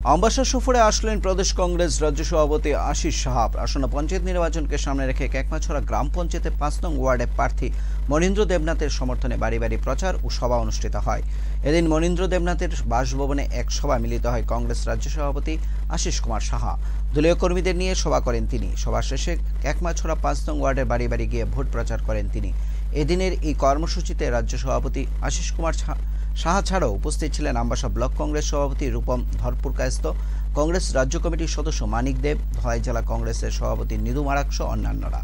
আমবাসা সফরে আসলেন প্রদেশ কংগ্রেস রাজ্য সভাপতি আশিস সাহাব। আসন্ন পঞ্চায়েত নির্বাচনকে সামনে রেখে কেকমাছড়া গ্রাম পঞ্চায়েতের ৫ নং ওয়ার্ডে প্রার্থী মনীন্দ্র দেবনাথের সমর্থনে বাড়ি বাড়ি প্রচার ও সভা অনুষ্ঠিত হয়। এদিন মনীন্দ্র দেবনাথের বাসভবনে এক সভা মিলিত হয় কংগ্রেস রাজ্য সভাপতি আশিস কুমার সাহা। দলীয় কর্মীদের নিয়ে সভা করেন তিনি। সভা শেষে কেকমাছড়া ৫ নং ওয়ার্ডের বাড়ি বাড়ি গিয়ে ভোট প্রচার করেন তিনি। এদিনের এই কর্মসূচিতে রাজ্য সভাপতি আশিস কুমার সাহা ছাড়াও উপস্থিত ছিলেন আমবাসা ব্লক কংগ্রেস সভাপতি রূপম ধরপুরকায়স্থ, কংগ্রেস রাজ্য কমিটির সদস্য মানিক দেব, ধলাই জেলা কংগ্রেসের সভাপতি নিদু মারাক সহ অন্যান্যরা।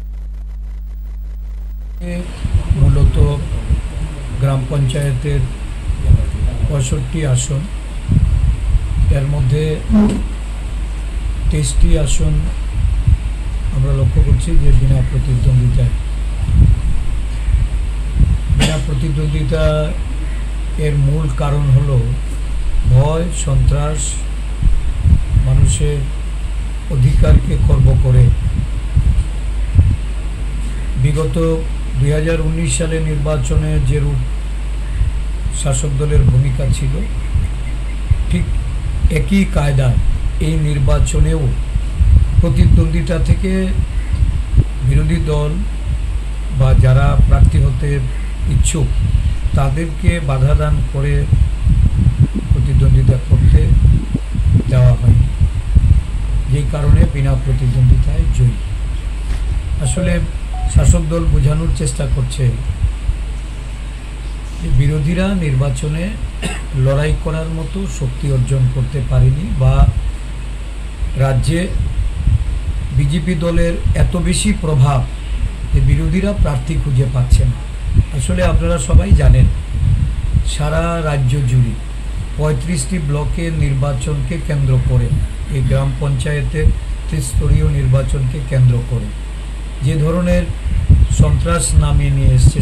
মূলত গ্রাম পঞ্চায়েতের ৬৫ আসন, এর মধ্যে ২৩টি আসন আমরা লক্ষ্য করছি যে বিনা প্রতিদ্বন্দ্বিতা এর মূল কারণ হলো ভয়, সন্ত্রাস, মানুষের অধিকারকে খর্ব করে। বিগত ২০১৯ সালে নির্বাচনে যেরূপ শাসক দলের ভূমিকা ছিল, ঠিক একই কায়দায় এই নির্বাচনেও প্রতিদ্বন্দ্বিতা থেকে বিরোধী দল বা যারা প্রার্থী হতে ইচ্ছুক তাদেরকে বাধা দান করে প্রতিদ্বন্দ্বিতা করতে দেওয়া হয়, যেই কারণে বিনা প্রতিদ্বন্দ্বিতায় জয়ী। আসলে শাসক দল বোঝানোর চেষ্টা করছে যে বিরোধীরা নির্বাচনে লড়াই করার মতো শক্তি অর্জন করতে পারেনি, বা রাজ্যে বিজেপি দলের এত বেশি প্রভাব যে বিরোধীরা প্রার্থী খুঁজে পাচ্ছে না। আসলে আপনারা সবাই জানেন, সারা রাজ্য জুড়ে ৩৫টি ব্লকের নির্বাচনকে কেন্দ্র করে, এই গ্রাম পঞ্চায়েতের ত্রিস্তরীয় নির্বাচনকে কেন্দ্র করে যে ধরনের সন্ত্রাস নামিয়ে নিয়ে এসছে